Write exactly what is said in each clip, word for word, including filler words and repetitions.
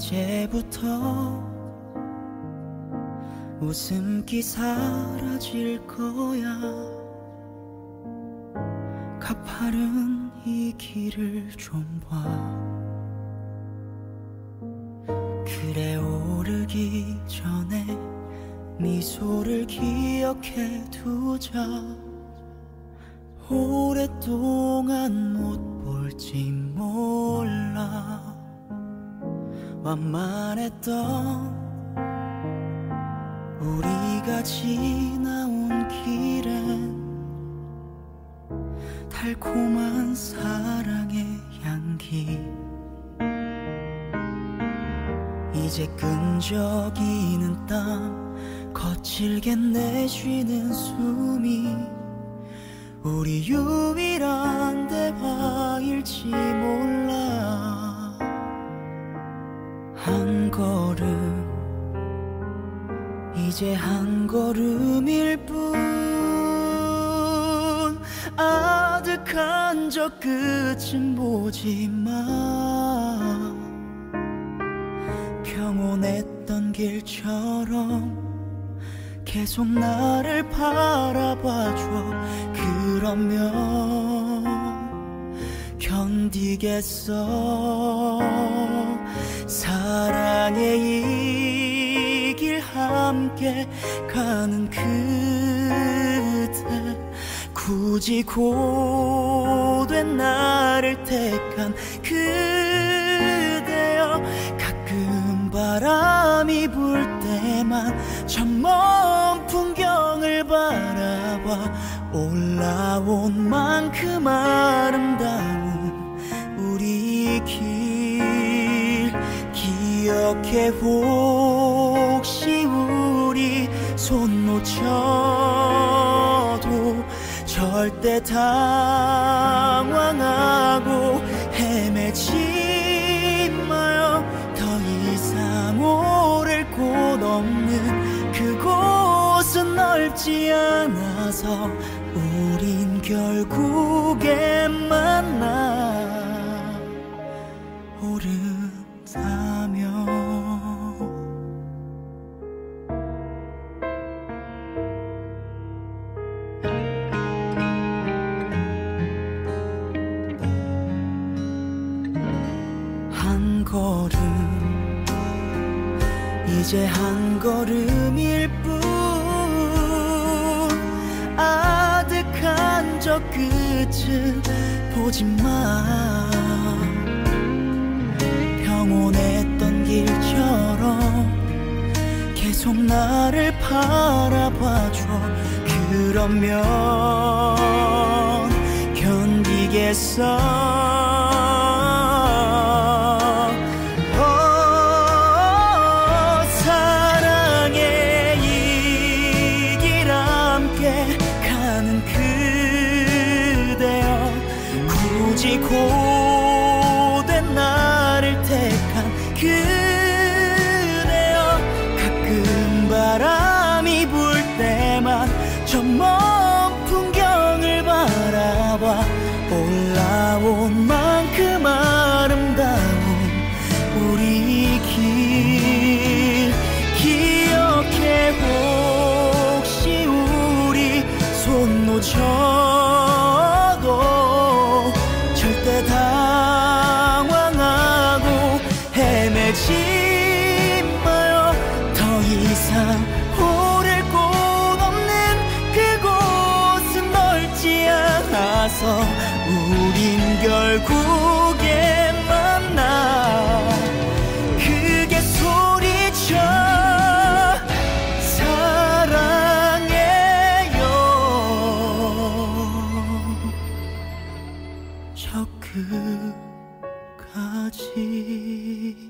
이제부터 웃음기 사라질 거야. 가파른 이 길을 좀 봐. 그래 오르기 전에 미소를 기억해 두자. 오랫동안 못 볼지 몰라. 완만했던 우리가 지나온 길엔 달콤한 사랑의 향기. 이제 끈적이는 땀 거칠게 내쉬는 숨이 우리 유일한 대화일지 몰라. 한 걸음 이제 한 걸음일 뿐. 아득한 저 끝은 보지마. 평온했던 길처럼 계속 나를 바라봐줘. 그러면 견디겠어. 사랑의 이 길 함께 가는 그대. 굳이 고된 나를 택한 그대여. 가끔 바람이 불 때만 저 먼 풍경을 바라봐. 올라온 만큼 아름다운 우리 길 기억해. 혹시 우리 손 놓쳐도 절대 당황하고 헤매지 마요. 더 이상 오를 곳 없는 그곳은 넓지 않아서 우린 결국에 만나 오른다면. 한 걸음 이제 한 걸음일 뿐. 아득한 저 끝은 보지마. 평온했던 길처럼 계속 나를 바라봐줘. 그러면 견디겠어. 굳이 고된 나를 택한 그대여. 가끔 바람이 불 때만 저 먼 풍경을 바라봐. 올라온 만큼 아름다운 우리 길 기억해. 혹시 우리 손 놓쳐도 절대 당황하고 헤매지 마요. 더 이상 오를 곳 없는 그곳은 넓지 않아서 우린 결국에 만나. 크게 소리쳐 사랑해요. 저 끝까지.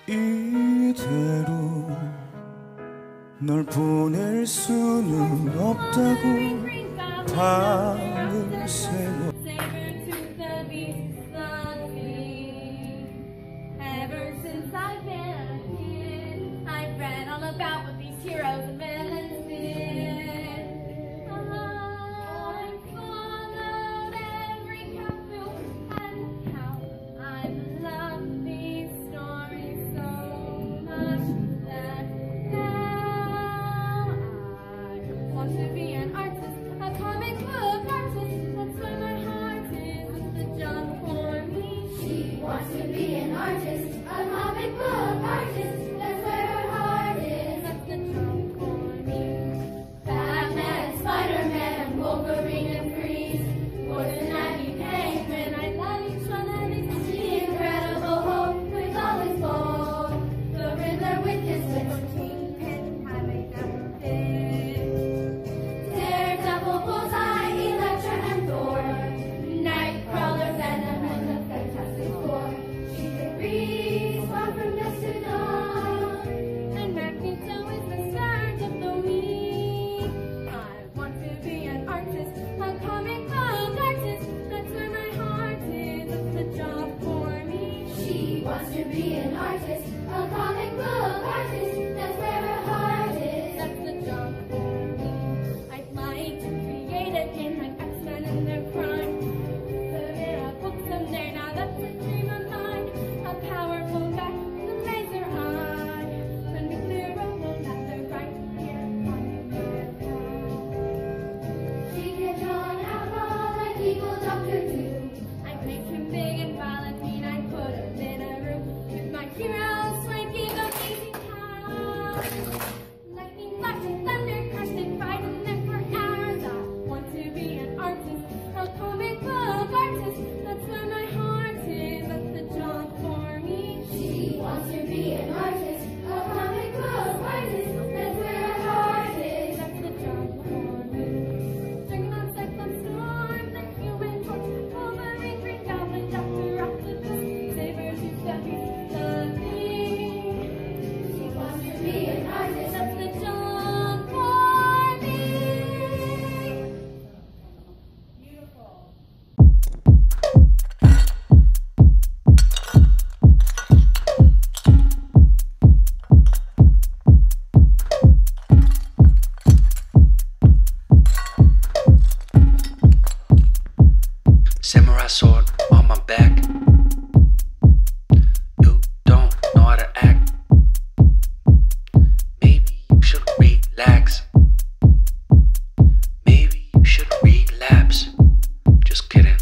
이대로 널 보낼 수는 없다고 당을 세워 Ever since I've been a kid, I've read all about what these heroes and villains did. I've followed every cartoon and how I've loved these stories so much that now I want to be an artist, a comic book artist. That's where my heart is. It's the job for me. She wants to be an artist, a comic book artist. That's where her heart is. That's the job for me. Batman, Spider-Man, Wolverine, and Freeze. Poison Ivy, Penguin. I love each one of these. The Incredible Hulk with all his gold. The Riddler with his wits. Kingpin, have I never been? Daredevil, Bullseye, Elektra, and Thor. Nightcrawler, Venom, and the Fantastic Four. She can reach far from dusk to dawn. And Magneto is the start of the week. I want to be an artist, a comic book artist. That's where my heart is. It's the job for me. She wants to be an artist, a comic book artist. That's where her heart is. That's the job for me. I'd like to create a game like X-Men and their crime. So there are books in there now. That's a dream of mine. A powerful back with a laser eye. When we clear a world that they're right here on the She can draw an apple like evil Doctor Doom. I'd make him big and violent, mean I'd put him in a room with my heroes swanking amazing powers. Lightning flash and thunder crash and fighting them for hours. I want to be an artist, a comic book artist. That's where my heart is. That's the job for me. She wants to be an artist, a comic book artist. That's where her heart is. That's the job for me. Juggernaut, Cyclops, Storm, the Human Torch, Wolverine, Green Goblin, Doctor Octopus, Sabretooth, the Beast, the Bee. She wants to be an artist. That's the job for me. Beautiful. Samurai sword on my back. You don't know how to act. Maybe you should relax. Maybe you should relapse. Just kidding.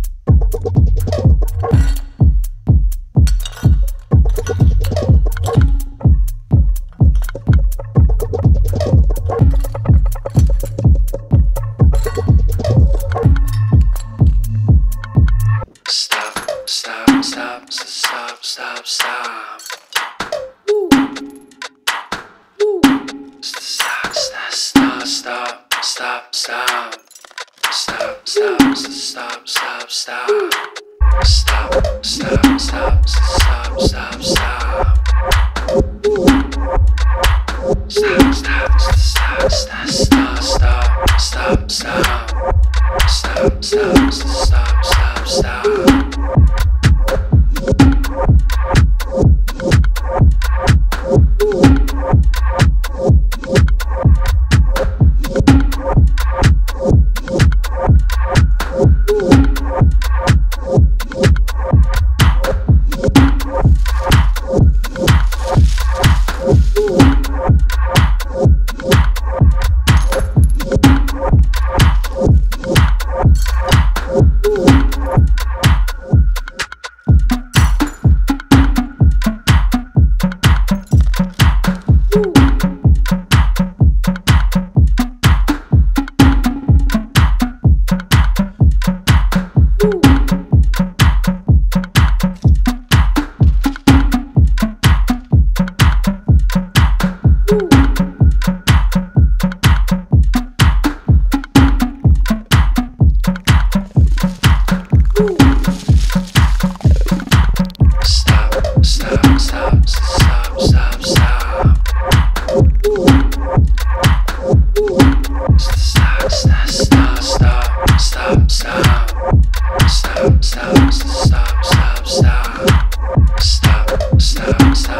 Stop, stop, stop, stop, stop, stop. Woo. Woo. Stop, stop, stop, stop, stop, stop. Stop, stop, stop, stop, stop. Stop, stop, stop, stop, stop, stop. Woo. Stop, stop, stop, stop, stop, stop, stop, stop. Stop, stop, stop, stop, stop.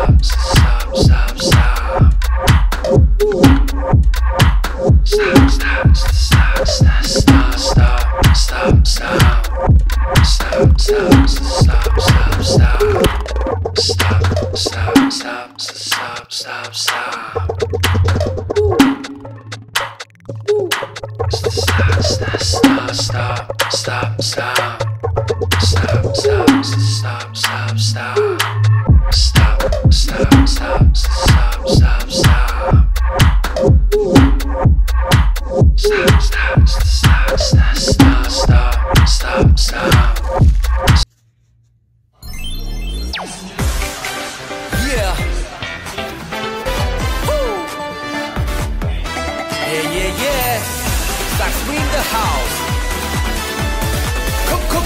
stop, stop, stop, stop. Stop, stop, stop, stop, stop, stop, stop, stop. Stop, stop, stop, stop, stop. Stop, stop, stop, stop, stop, stop. Stop, stop, stop, stop, stop, stop. Stop, stop, stop, stop, stop. Stop, stop, stop, stop, stop, stop. Stop, stop, stop, stop, stop, stop, stop, stop. Yeah. Woo. Yeah, yeah, yeah. Sax, we in the house. Come, come.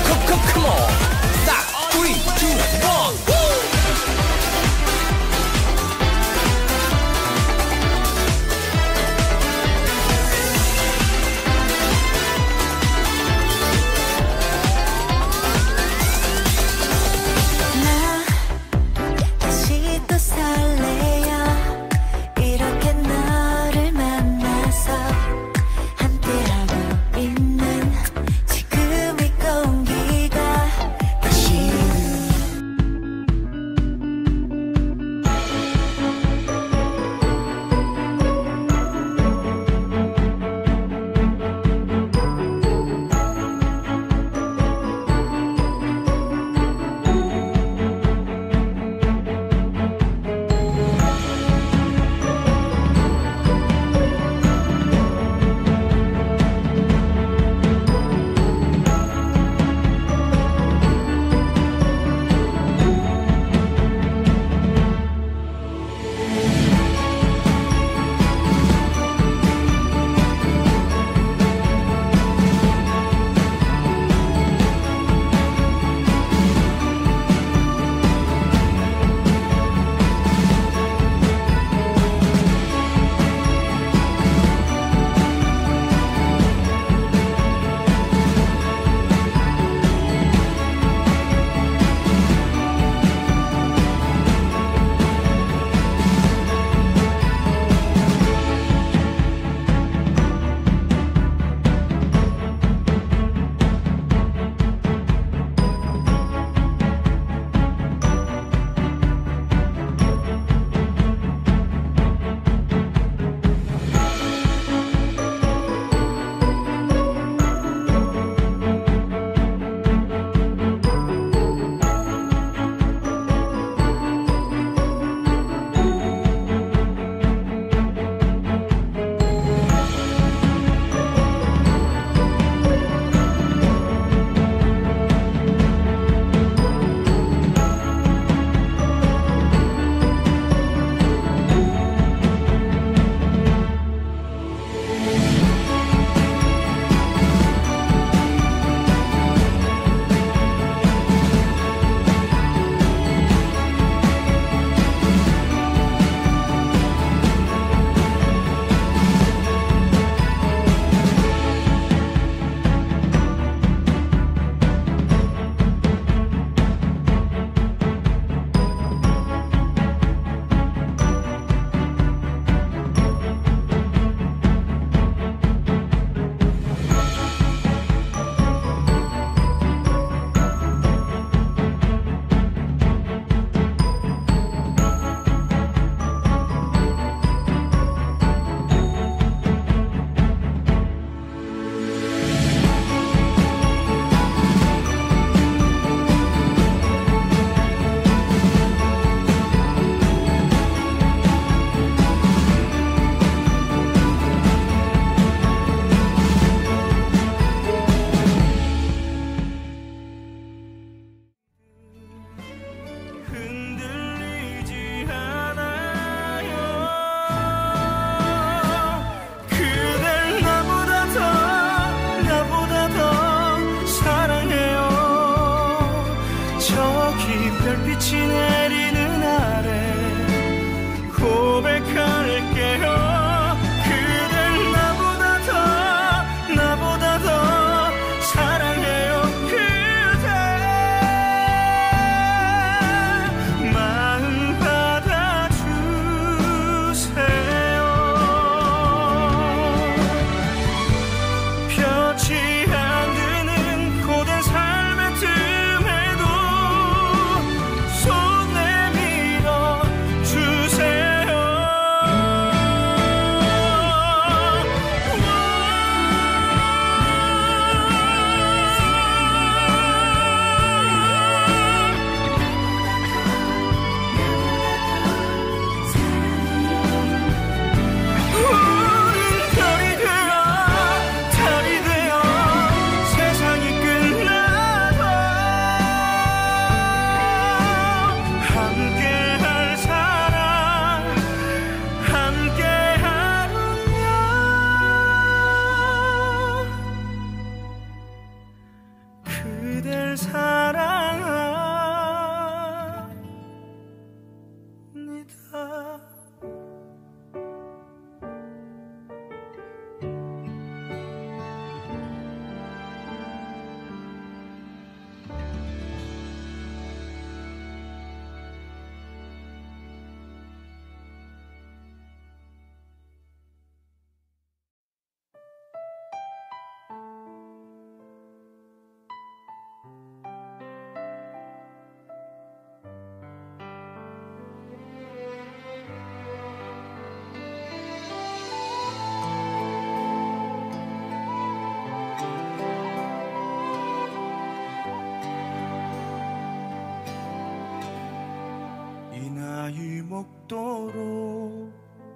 이 나이 먹도록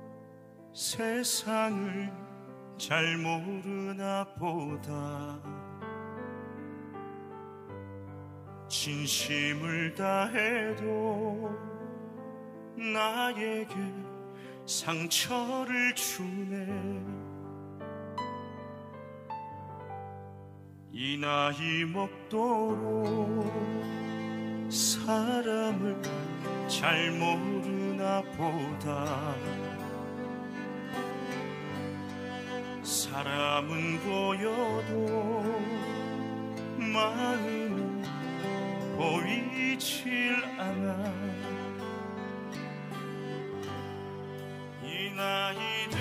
세상을 잘 모르나 보다. 진심을 다해도 나에게 상처를 주네. 이 나이 먹도록 사람을 잘 모르나 보다. 사람은 보여도 마음은 보이질 않아. 이 나이